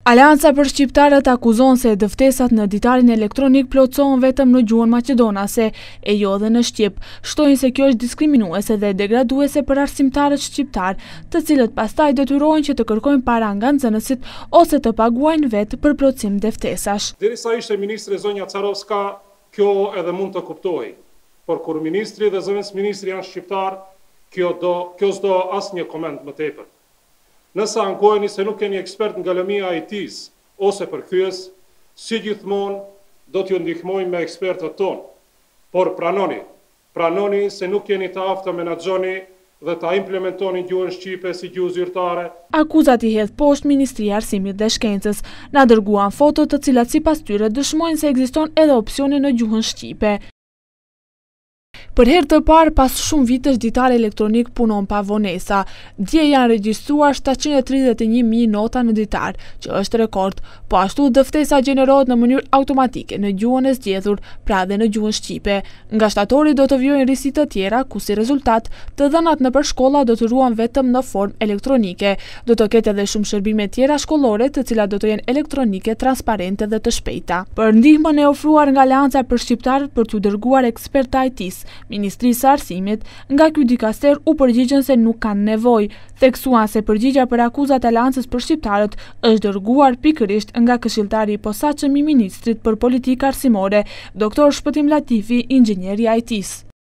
Aleanca për shqiptarët akuzon se dëftesat në ditarin elektronik plotësohen vetëm në gjuhën maqedonase e jo dhe në shqip. Shtojnë se kjo është diskriminuese dhe degraduese për arsimtarët shqiptar, të cilët pastaj detyrohen që të kërkojnë para nga nxënësit ose të paguajnë vetë për plotësim dëftesash. Derisa ishte ministri zonja Carovska, kjo edhe mund të kuptohej. Por kur ministri dhe zëvendës ministri janë shqiptar, kjo s'do asnjë koment më tepër. Nëse ankoheni se nuk keni ekspert nga lëmia e IT-s ose përkthyes, si gjithmonë do t'ju ndihmojmë me ekspertët tonë. Por pranoni se nuk jeni të aftë të menaxhoni dhe ta implementoni gjuhën shqipe si gjuhë zyrtare. Akuzat i hedh poshtë Ministria e Arsimit dhe Shkencës. Na dërguan foto të cilat sipas tyre dëshmojnë se ekziston edhe opsioni në gjuhën shqipe. Për herë të parë pas shumë vitesh ditari elektronik punon pa vonesa. Dje janë regjistruar 731.000 nota në ditar, që është rekord, po ashtu dëftesa gjenerohet në mënyrë automatike në gjuhën e zgjedhur, pra dhe në gjuhën shqipe. Nga shtatori do të vijojnë risi të tjera, ku si rezultat të dhënat nëpër shkolla do të ruhen vetëm në formë elektronike. Do të ketë edhe shumë shërbime tjera shkollore, të cilat do të jenë elektronike, transparente dhe të shpejta. Për ndihmën e ofruar nga Aleanca për shqiptarët për t'u dërguar ekspert IT-s, Ministrisë së Arsimit, nga ky dikaster u përgjigjen se nuk kanë nevojë, theksuan se përgjigjja për akuzat e Aleancës për shqiptarët është dërguar pikërisht nga këshilltari i posaçëm i ministrit për politikë arsimore, Dr. Shpëtim Latifi, inxhinieri i IT-s.